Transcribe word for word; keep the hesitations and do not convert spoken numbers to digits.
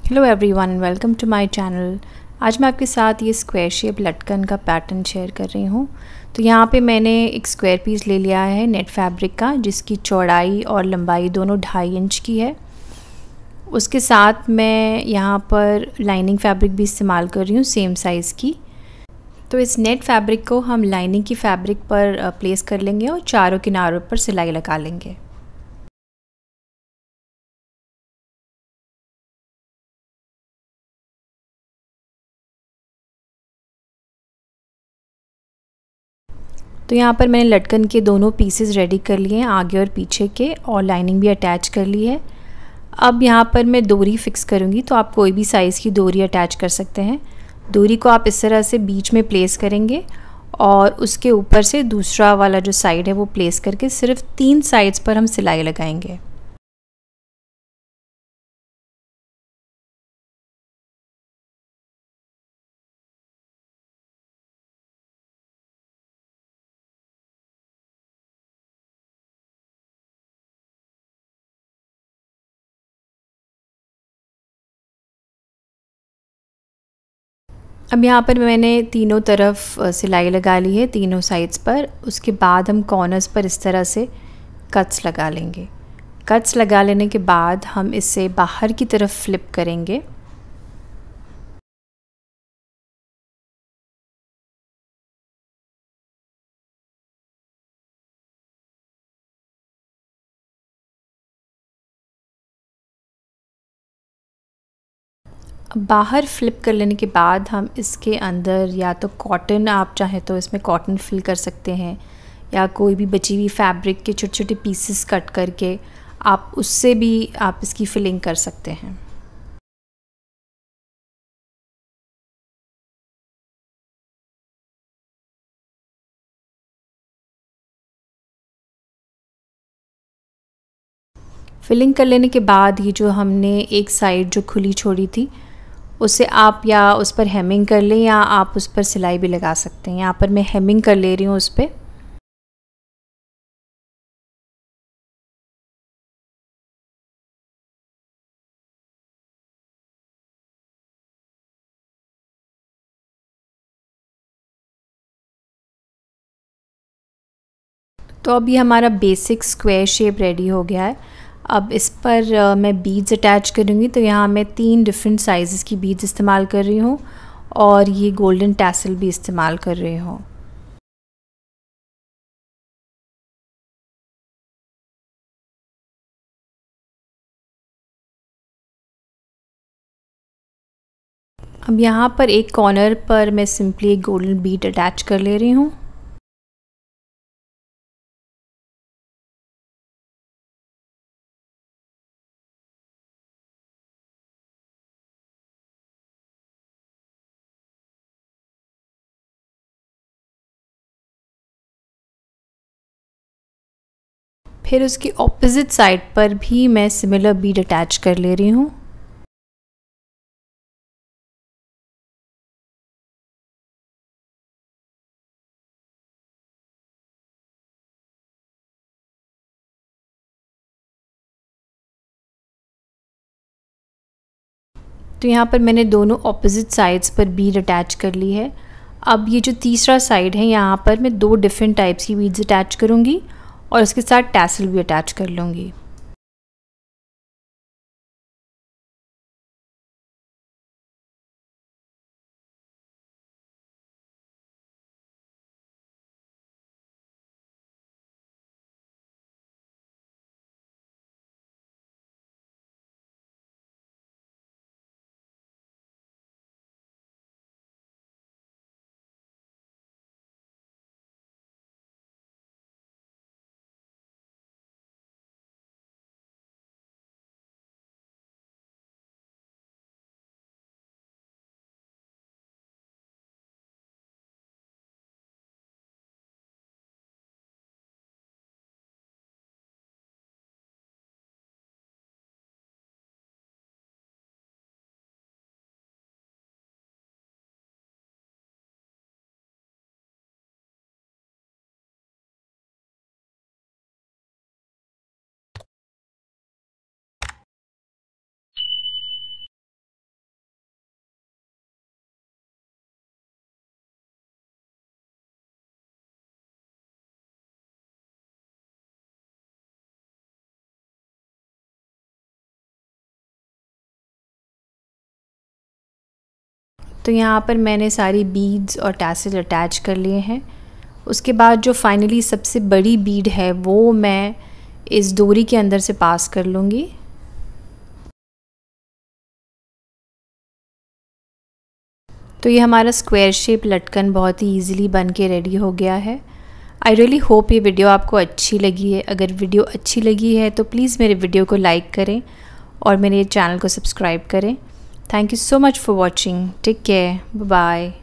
Hello everyone, welcome to my channel. आज मैं आपके साथ ये स्क्वायर शेप लटकन का पैटर्न शेयर कर रही हूँ। तो यहाँ पे मैंने एक स्क्वायर पीस ले लिया है नेट फैब्रिक का, जिसकी चौड़ाई और लंबाई दोनों ढाई इंच की है। उसके साथ मैं यहाँ पर लाइनिंग फैब्रिक भी इस्तेमाल कर रही हूँ सेम साइज़ की। तो इस नेट फैब्रिक को हम लाइनिंग की फैब्रिक पर प्लेस कर लेंगे और चारों किनारों पर सिलाई लगा लेंगे। तो यहाँ पर मैंने लटकन के दोनों पीसेस रेडी कर लिए हैं, आगे और पीछे के, और लाइनिंग भी अटैच कर ली है। अब यहाँ पर मैं डोरी फिक्स करूँगी, तो आप कोई भी साइज़ की डोरी अटैच कर सकते हैं। डोरी को आप इस तरह से बीच में प्लेस करेंगे और उसके ऊपर से दूसरा वाला जो साइड है वो प्लेस करके सिर्फ तीन साइड्स पर हम सिलाई लगाएंगे। अब यहाँ पर मैंने तीनों तरफ सिलाई लगा ली है, तीनों साइड्स पर। उसके बाद हम कॉर्नर्स पर इस तरह से कट्स लगा लेंगे। कट्स लगा लेने के बाद हम इसे बाहर की तरफ फ्लिप करेंगे। अब बाहर फ्लिप कर लेने के बाद हम इसके अंदर या तो कॉटन, आप चाहें तो इसमें कॉटन फिल कर सकते हैं, या कोई भी बची हुई फैब्रिक के छोटे छोटे पीसेस कट करके आप उससे भी आप इसकी फिलिंग कर सकते हैं। फिलिंग कर लेने के बाद ये जो हमने एक साइड जो खुली छोड़ी थी, उसे आप या उस पर हेमिंग कर लें या आप उस पर सिलाई भी लगा सकते हैं। यहाँ पर मैं हेमिंग कर ले रही हूँ उस पर। तो अब ये हमारा बेसिक स्क्वायर शेप रेडी हो गया है। अब इस पर uh, मैं बीड्स अटैच करूँगी। तो यहाँ मैं तीन डिफरेंट साइज़ेस की बीड्स इस्तेमाल कर रही हूँ और ये गोल्डन टैसल भी इस्तेमाल कर रही हूँ। अब यहाँ पर एक कॉर्नर पर मैं सिंपली एक गोल्डन बीड अटैच कर ले रही हूँ। फिर उसकी ऑपोजिट साइड पर भी मैं सिमिलर बीड अटैच कर ले रही हूँ। तो यहाँ पर मैंने दोनों ऑपोजिट साइड्स पर बीड अटैच कर ली है। अब ये जो तीसरा साइड है, यहाँ पर मैं दो डिफरेंट टाइप्स की बीड्स अटैच करूँगी और उसके साथ टैसल भी अटैच कर लूँगी। तो यहाँ पर मैंने सारी बीड्स और टैसल अटैच कर लिए हैं। उसके बाद जो फाइनली सबसे बड़ी बीड है वो मैं इस डोरी के अंदर से पास कर लूँगी। तो ये हमारा स्क्वायर शेप लटकन बहुत ही ईज़िली बन के रेडी हो गया है। आई रियली होप ये वीडियो आपको अच्छी लगी है। अगर वीडियो अच्छी लगी है तो प्लीज़ मेरे वीडियो को लाइक करें और मेरे चैनल को सब्सक्राइब करें। Thank you so much for watching. Take care, bye bye.